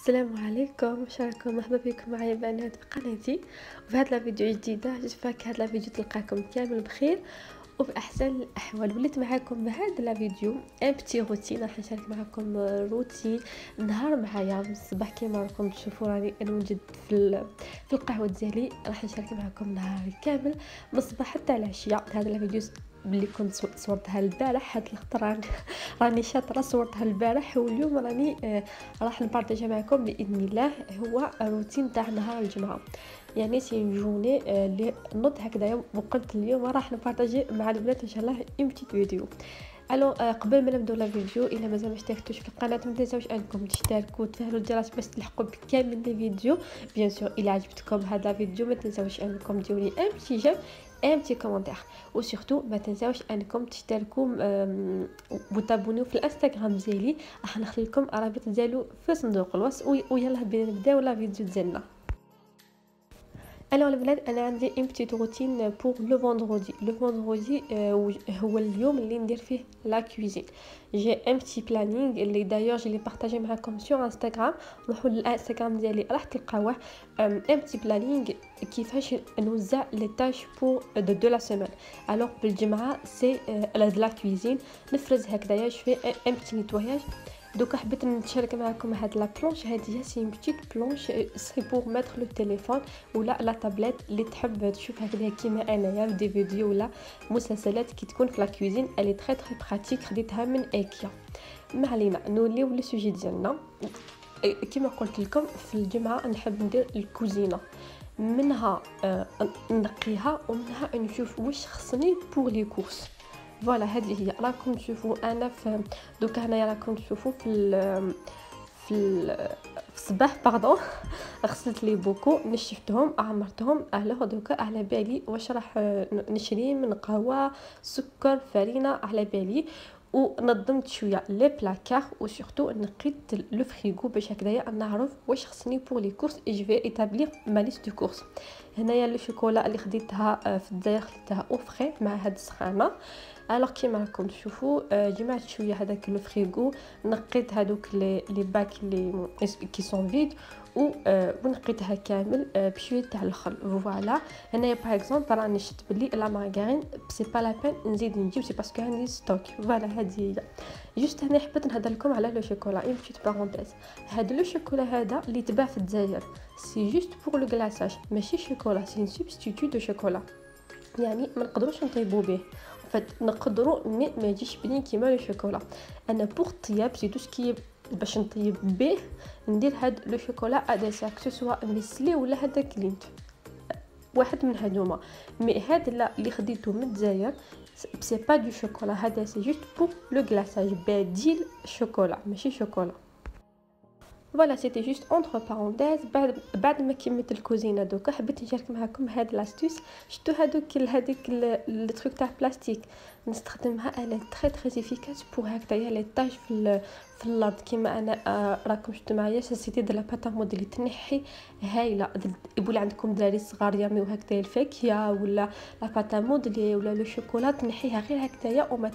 السلام عليكم، شاركم مرحبا بكم معايا بنات في قناتي وفي هذا الفيديو جديده. جيسبر هذا الفيديو تلقاكم كامل بخير وباحسن الاحوال. وليت معاكم بهذا الفيديو ان بتي روتين، راح نشارك معكم روتين نهار معايا من الصباح. كيما راكم تشوفوا راني نوجد في القهوه ديالي. راح نشارك معكم نهاري كامل من الصباح حتى العشيه. هذا الفيديو اللي كنت صورتها البارح، هاد الخطره راني شاطره صورتها البارح، واليوم راني راح نبارطاجي معكم باذن الله. هو روتين تاع نهار الجمعه، يعني سي جوني اللي نوض هكذايا وقلت اليوم راح نبارطاجي مع البنات ان شاء الله اون بتيت فيديو. الو قبل ما نبداو لا فيديو، الا مازال ما اشتركتوش في القناه ما تنساوش انكم تشتركوا وتفعلوا الجرس باش تلحقوا بكامل لي فيديو. بيان سور الا عجبتكم هذا الفيديو ما تنساوش انكم ديروا لي ان بتي جيم ان بتي كومونتير، وسورتو ما تنساوش انكم تشتركوا وتابونيو في الانستغرام ديالي. راح نخلي لكم الرابط ديالو في صندوق الوصف. ويلا بينا نبداو لا فيديو ديالنا. الو البنات، انا عندي اون بتيت روتين بور لو فوندردي. لو فوندردي هو اليوم اللي ندير فيه لا كوزين. جي ان بتي بلانينغ اللي دايوغ جي لي بارطاجي معكم سور انستغرام. روحوا للانستغرام ديالي راح تلقاوه. ان بتي بلانينغ كيفاش نوزع لي تاش بور دو لا سيمين. الوغ بالجمعه سي لا كوزين نفرز هكذايا شويه ان بتي نيتواياج. دوكا حبيت نشارك معكم هاد لا بلونش. هذه سي اون بتيت بلونش سي بور ميتر لو تليفون ولا لا تابلت اللي تحب تشوف هكذا كيما انايا في دي فيديو ولا مسلسلات كي تكون في لا كوزين. الي تري تري براتيك، خديتها من ايكيا. ما علينا، نوليو لو سوجي ديالنا. كيما قلت لكم في الجمعه نحب ندير الكوزينه، منها نقيها ومنها نشوف واش خصني بور لي كورس. فوالا هذه هي. راكم تشوفوا انا في دوكا هنايا راكم تشوفوا في الصباح باردون غسلت لي بوكو، نشفتهم عمرتهم. الوغ دوكا على بالي واش راح نشري من قهوه، سكر، فرينه، على بالي. ونظمت شويه لي بلاكار وسورتو نقيت لو فريغو باش هكذايا نعرف واش خصني بور لي كورس. اي جو في ايتابلير ما ليست دو كورس. هنايا لو شوكولا اللي خديتها في الداير خديتها او فري مع هاد السخانه. الوغ كيما راكم تشوفوا جمعت شويه هذاك لو فريغو، نقيت هذوك لي باك لي كي سون فيد ونقيتها كامل بشويه تاع الخل. فوالا هنايا باغ اكزومبل راني شفت بلي لا مارغرين سي با لا بين نزيد نجيب، سي باسكو عندي ستوك. فوالا هذه هي. جوست هنا حبيت نهضر لكم على لو شوكولا اون بيت بارونتيز. هذا لو شوكولا هذا اللي تباع في الجزائر سي جوست بور لو غلاساج، ماشي شوكولا، سي ان سوبستيتوت دو شوكولا. يعني ما نقدروش نطيبوا به، نقدروا ما يجيش بنين كيما لو شوكولا. انا بور طياب سي دوسكي باش نطيب به ندير هاد لو شوكولا اديسا كو سوا ميسلي ولا هذا كلينت، واحد من هذوما. مي هاد اللي خديته من الجزائر سي با دو شوكولا، هذا سي جوست بور لو غلاساج، بديل شوكولا ماشي شوكولا. فوالا سيتي جوست اونتر بارونتيز. بعد ما كملت الكوزينه دوكا حبيت نشارك معكم هاد لاستوس. شفتوا هذيك لي تروك تاع بلاستيك نستخدمها، انا تري تري افيكاس بور هكذايا لي طاج في الارض. كيما انا راكم شفتوا معايا سيتي دو لا باتا مود اللي تنحي هايله. يقول عندكم دراري صغار يرميو هكذايا الفاكهه ولا لا باتا مود اللي ولا لو شوكولا، تنحيها غير هكذايا وما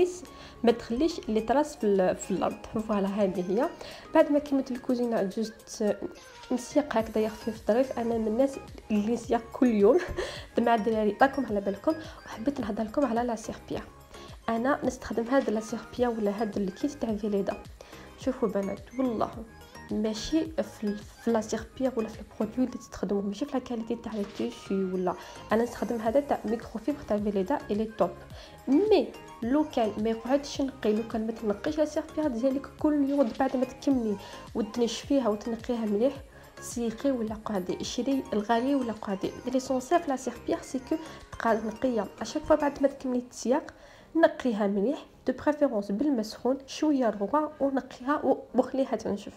تخليش لي تراس في الارض. فوالا هذه هي. بعد ما كملت الكوزينه جوست نسيق هكذايا خفيف ظريف. انا من الناس اللي نسيق كل يوم مع الدراري، راكم على بالكم. وحبيت نهضر لكم على لا سيربيا. انا نستخدم هذا لا سيربيا ولا هذا الكيس تاع فيليدا. شوفوا بنات والله ماشي في لا سيربيا ولا في البرودوي اللي تستخدموه، ماشي في لا كاليتي تاع لي تيشو ولا. انا نستخدم هذا تاع ميكروفيبر تاع فيليدا اللي توب. مي لو كان ما يقعدش نقي، لو كان ما تنقيش لا سيربيا ديالك كل يوم بعد ما تكملي وتنشفيها وتنقيها مليح، سيقي ولا قعدي شري الغالي ولا قعدي. ليسونسيال في لا سيربير سي كو تقعد نقيه اشاك فوا بعد ما تكملي التسياق، نقيها مليح دو بريفيرونس بالماء سخون شويه رغوه، ونقيها وخليها تنشف.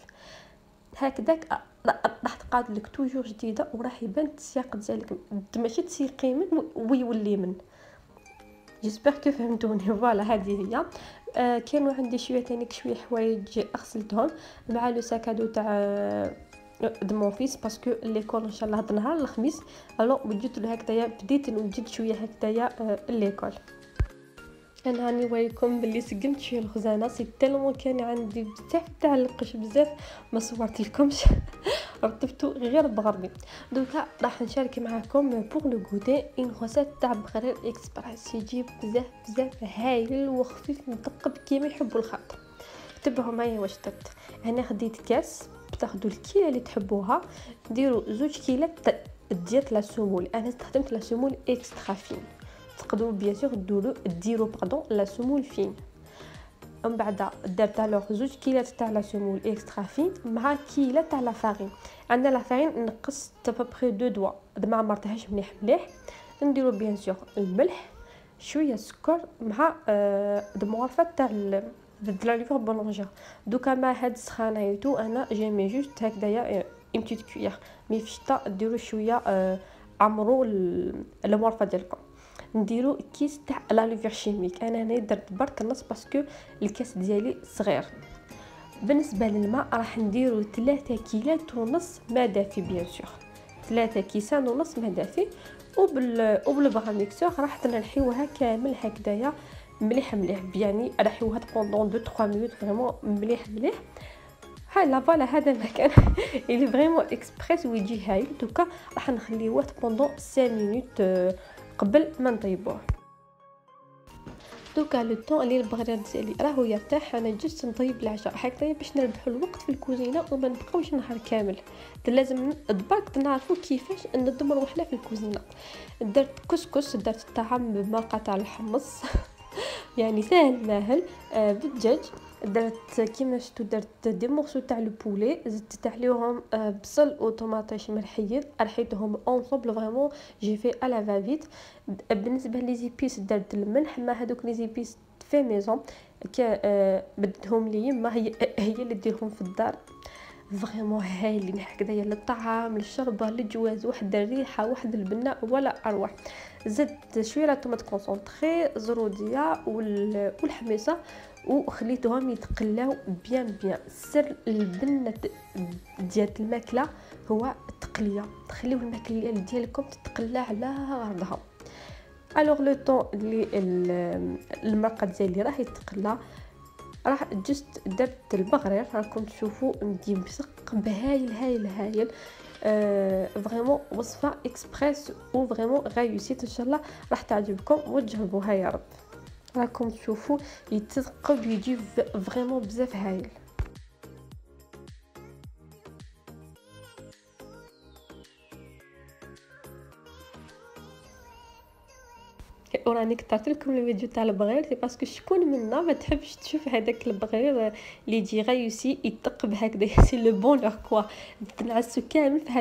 هكذاك راح تقعد لك توجور جديده وراح يبان التسياق ديالك ماشي تسيقي من ويولي من. جيسبر كو فهمتوني. فوالا هذه هي. كانوا عندي شويه تانيك شويه حوايج غسلتهم مع لو ساكادو تاع دو مون فيس باسكو ليكول ان شاء الله هذا نهار الخميس. الو وجدت له هكذايا، بديت نوجد شويه هكذايا ليكول. انا راني نوريكم بلي سقمت شويه الخزانه، سي تالمون كان عندي بزاف تاع القش بزاف ما صورت لكمش. رطبتو غير بغربي. دوكا راح نشارك معكم بوغ لو غوتي اون غوسيت تاع بغرير اكسبريس، يجيب بزاف هايل وخفيف مثقب كيما يحبوا الخاطر. تبعوا معايا واش درت. انا خديت كاس، بتاخذوا الكيله اللي تحبوها، ديروا 2 كيلات ديال لا سمول. انا استخدمت لا سمول اكسترا فين، تقدروا بيان سور ديروا لا سمول فين. من بعد درت الوغ 2 كيلات تاع لا سمول اكسترا فين مع كيله تاع لا فارين. عندنا لا فارين نقصت بابري 2 دوا، ما عمرتهاش مليح. نديروا بيان سور الملح، شويه سكر، مع المعرفه تاع لا ليفر بولونجير. دوكا مع هاد السخانيتو انا جيمي جوست هكذايا اون بتيت كويير، مي فشتا ديروا شويه عمروا المعرفه ديالكم. نديرو كيس تاع لا ليفر شيميك. انا هنا درت برك النص باسكو الكاس ديالي صغير. بالنسبه للماء راح نديرو 3 كيلات ونص ماء دافي، بيان سور 3 كيسان ونص ماء دافي. وبالبغا ميكسور راح نرحيوها كامل هكذايا مليح يعني نرحيوها بوندون 2 3 مينوت فريمون مليح. لا فوالا هذا المكان اللي فريمون اكسبريس ويجي هايل. دوكا راح نخليوه بوندون 5 مينوت قبل ما نطيبوه. دوكا لو طون اللي البغرير ديالي راهو يرتاح، انا جست نطيب العشاء هكذا باش نربحوا الوقت في الكوزينه وما نبقاوش نهار كامل. لازم برك نعرفوا كيفاش ننظموا روحنا في الكوزينه. درت كسكس، درت الطعام بمرقه تاع الحمص يعني ساهل ماهل بالدجاج. درت كيما شفتوا درت دي مورسو تاع البولي، زدت عليهم بصل وطوماطيش مرحيين، رحيتهم اونصوبل فريمون جي في الا فافيت. بالنسبه لي زيبيس درت الملح مع هذوك لي زيبيس في ميزون بدهم لي ما هي اللي ديرهم في الدار. فريمون هايلين هكذايا للطعام للشربه للجواز، واحد الريحه واحد البناء ولا اروع. زدت شويه طوماط كونسونطري زروديه والحميصه وخليتهم يتقلاو بيان. سر البنه ديال الماكله هو التقليه، تخليو الماكله ديالكم تتقلى على بعضها. الوغ لو طون اللي المرقه ديالي راه يتقلى، راح جست درت البغرير راكم تشوفوا مدي مسقب هايل. فريمون وصفه اكسبريس و فريمون غايوسيت، ان شاء الله راح تعجبكم وتجربوها يا رب. راكم تشوفوا يتثقب يجي فريمون بزاف هايل. وراني كثرت لكم الفيديو تاع البغير سي باسكو شكون منا ما تحبش تشوف هذاك البغير اللي يجي غايوسي يتقب هكذا. سي لو بونور كوا تنعسو كامل في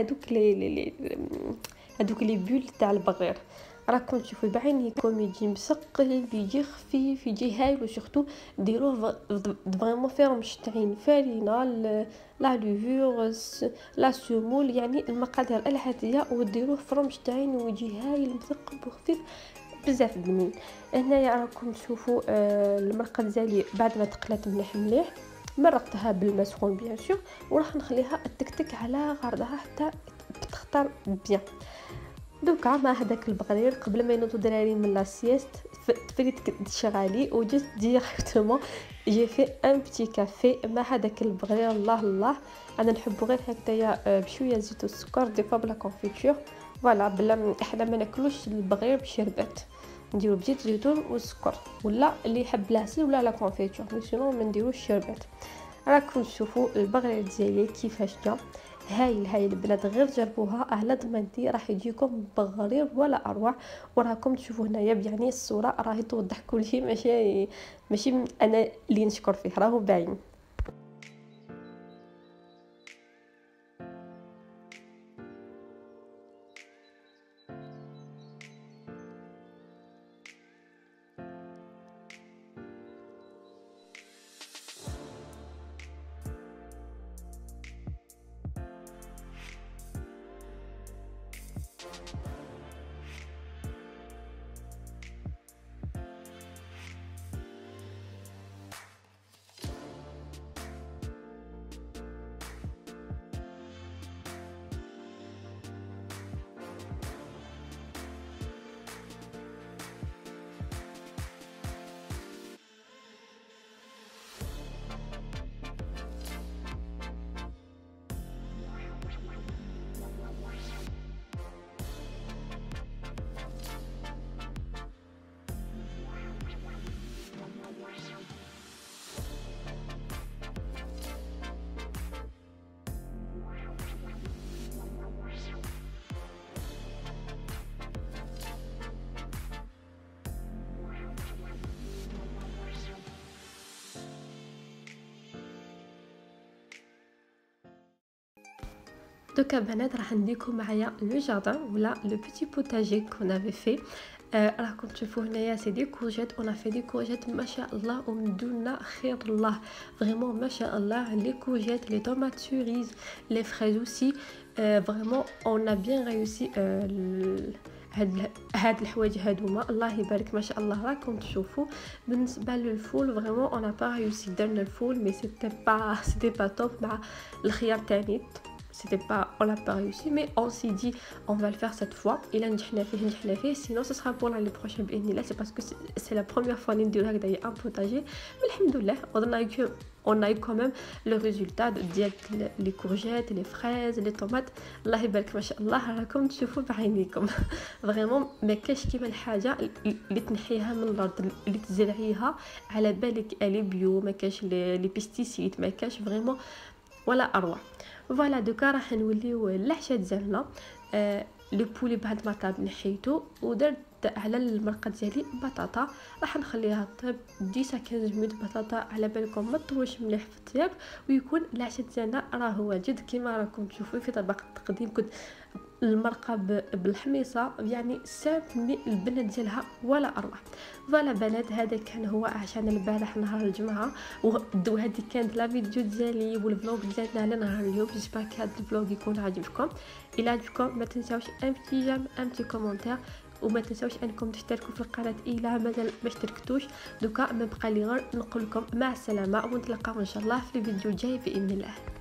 هذوك لي بول تاع البغير. راكم تشوفوا بعينيكم يجي مسقل، يجي خفيف، يجي هايل. وسورتو ديروه فريمون فيرم مشتعين فارينه لا ليفور لا سمول، يعني المقادير العاديه، وديروه فرم مشتعين ويجي هايل مثقب وخفيف بزاف بنين. هنايا راكم تشوفوا المرقه ديالي بعد ما تقلات مليح مرقتها بالماء سخون بيان سور، وراح نخليها تكتك على غرضها حتى تختار بيان. دوكا مع هذاك البغرير قبل ما ينوضوا دراري من لا سيست تفريت شغالي وجست ديريكتومون جي في ان بتي كافي مع هذاك البغرير. الله انا نحبو غير هكذايا بشويه زيت والسكر دي فوا بلا كونفيتور. فوالا بلا احنا ما ناكلوش البغير بشربات، نديرو بزيت زيتون والسكر، ولا اللي يحب العسل ولا لا كونفيتور، مي سينو ما نديروش الشربات. راكم تشوفوا البغير ديالي كيفاش جا هايل البنات، غير جربوها على ضمانتي راح يجيكم بغرير ولا اروع. وراكم تشوفوا هنايا يعني الصوره راهي توضح كل شيء، ماشي انا اللي نشكر فيه، راهو باين. دوكا بنات راح نديكم معايا لو جاردان ولا لو بيتي بوتاجي كون افي في. راكم تشوفوا هنايا سي دي كورجيت، اون في دي كورجيت ما شاء الله ومدونا خير الله، فريمون ما شاء الله. لي كورجيت، لي طوماط سوريز، لي فريز اوسي، فريمون اون ا بيان ريوسي هاد الحوايج هادوما الله يبارك ما شاء الله. راكم تشوفوا بالنسبه للفول فريمون اون با ريوسي، درنا الفول مي سيتي با توب مع الخيار تاني. C'était pas, on l'a pas réussi, mais on s'est dit on va le faire cette fois. Il a نجحنا فيه sinon ce sera pour l'année prochaine بإذن الله. C'est parce que c'est la première fois نديرو هكذايا un potager, mais alhamdoulilah on a eu quand même le résultat ديال les courgettes, les fraises, les tomates. الله يبارك ما شاء الله راكم تشوفوا بعينيكم. فريمون ما كاش كيما الحاجه اللي تنحيها من الارض اللي تزرعيها على بالك الي بيو، ما كاش لي بيستيسيد، ما كاش فريمون ولا اروع. فوالا دوكا راح نوليو العشاء ديالنا. لو بولي بعد ما طاب نحيته ودرت على المرقه ديالي بطاطا، راح نخليها طيب 10 15 مينوت. بطاطا على بالكم ما تطوش مليح في الطياب ويكون العشاء ديالنا راه واجد كما راكم تشوفوا في طبق التقديم. كنت المرقه بالحميصه يعني سامي البنه ديالها ولا اروع. فوالا بنات هذا كان هو عشان البارح نهار الجمعه، وهذه كانت لا فيديو ديالي والفلوق ديالنا على نهار اليوم. جيسبر هذا الفلوق يكون عاجبكم. الى عجبكم ما تنساوش ان بتي جيم ان بتي كومونتير، وما تنساوش انكم تشتركوا في القناه الى مازال ما اشتركتوش. دوكا ما بقى لي غير نقول لكم مع السلامه ونتلاقاو ان شاء الله في الفيديو الجاي باذن الله.